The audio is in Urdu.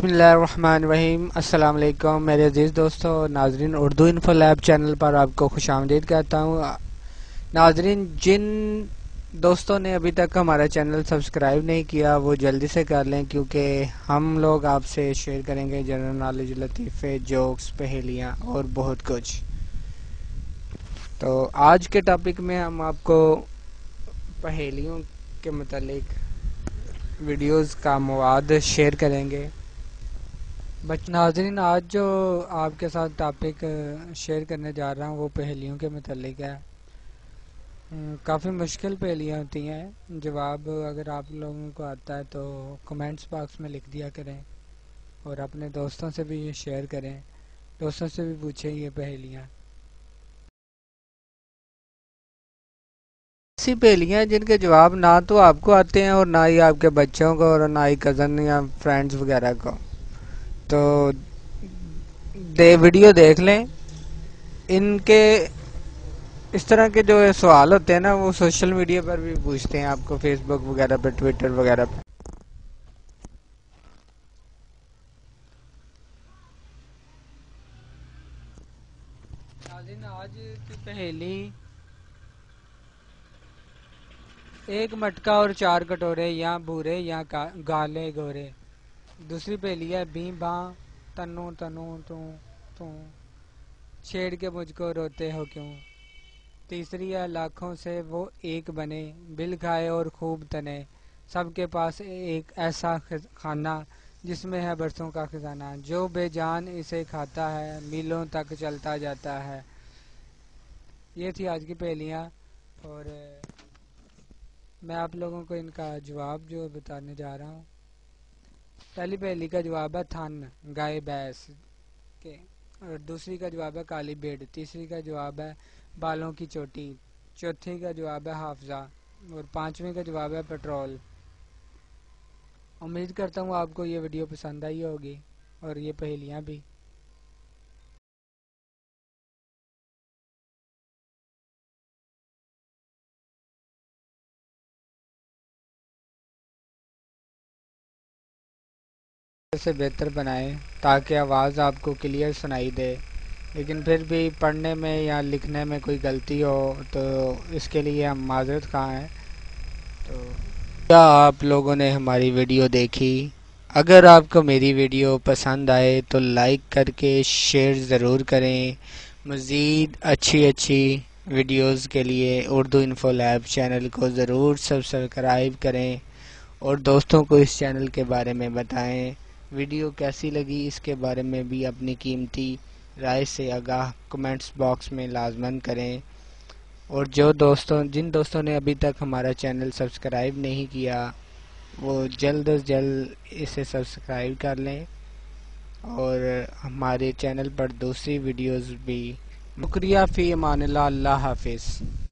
بسم اللہ الرحمن الرحیم۔ السلام علیکم میرے عزیز دوستو ناظرین، اردو انفو لیب چینل پر آپ کو خوش آمدید کہتا ہوں۔ ناظرین، جن دوستوں نے ابھی تک ہمارا چینل سبسکرائب نہیں کیا وہ جلدی سے کر لیں، کیونکہ ہم لوگ آپ سے شیئر کریں گے جنرل نالج، لطیفے، جوکس، پہیلیاں اور بہت کچھ۔ تو آج کے ٹاپک میں ہم آپ کو پہیلیوں کے متعلق ویڈیوز کا مواد شیئر کریں گے۔ ناظرین، آج جو آپ کے ساتھ ٹاپک شیئر کرنے جا رہا ہوں وہ پہیلیوں کے متعلق ہے۔ کافی مشکل پہیلیاں ہوتی ہیں، جواب اگر آپ لوگوں کو آتا ہے تو کمنٹس باکس میں لکھ دیا کریں اور اپنے دوستوں سے بھی یہ شیئر کریں، دوستوں سے بھی پوچھیں یہ پہیلیاں۔ ایسی پہیلیاں جن کے جواب نہ تو آپ کو آتے ہیں اور نہ ہی آپ کے بچوں کو اور نہ ہی کزن یا فرینڈز وغیرہ کو، تو ویڈیو دیکھ لیں۔ ان کے اس طرح کے جو سوال ہوتے ہیں نا، وہ سوشل میڈیا پر بھی پوچھتے ہیں آپ کو، فیس بک وغیرہ پہ، ٹویٹر وغیرہ پہ۔ آج کی پہیلی: ایک مٹکا اور چار کٹورے، یا بھورے یا گالے گورے۔ دوسری پہیلی ہے بیں باں تنو تنو تو چھیڑ کے مجھ کو روتے ہو کیوں۔ تیسری ہے لاکھوں سے وہ ایک بنے، بل کھائے اور خوب تنے، سب کے پاس ایک ایسا کھانا جس میں ہے برسوں کا خزانہ، جو بے جان اسے کھاتا ہے میلوں تک چلتا جاتا ہے۔ یہ تھی آج کی پہیلیاں، اور میں آپ لوگوں کو ان کا جواب جو بتانے جا رہا ہوں۔ پہلی پہیلی کا جواب ہے تھن، گائے بھینس کے، اور دوسری کا جواب ہے کالی بھیڑ، تیسری کا جواب ہے بالوں کی چوٹی، چوتھی کا جواب ہے حافظہ، اور پانچویں کا جواب ہے پیٹرول۔ امید کرتا ہوں آپ کو یہ ویڈیو پسند آئی ہوگی اور یہ پہیلیاں بھی۔ سے بہتر بنائیں تاکہ آواز آپ کو کلیئر سنائی دے، لیکن پھر بھی پڑھنے میں یا لکھنے میں کوئی غلطی ہو تو اس کے لیے ہم معذرت خواہ ہیں۔ تو کیا آپ لوگوں نے ہماری ویڈیو دیکھی؟ اگر آپ کو میری ویڈیو پسند آئے تو لائک کر کے شیئر ضرور کریں۔ مزید اچھی ویڈیوز کے لیے اردو انفو لیب چینل کو ضرور سبسکرائب کریں اور دوستوں کو اس چینل کے بارے میں بتائیں۔ ویڈیو کیسی لگی اس کے بارے میں بھی اپنی قیمتی رائے سے آگاہ کمنٹس باکس میں لازماً کریں، اور جن دوستوں نے ابھی تک ہمارا چینل سبسکرائب نہیں کیا وہ جلد از جلد اسے سبسکرائب کر لیں، اور ہمارے چینل پر دوسری ویڈیوز بھی۔ شکریہ، فی امان اللہ، اللہ حافظ۔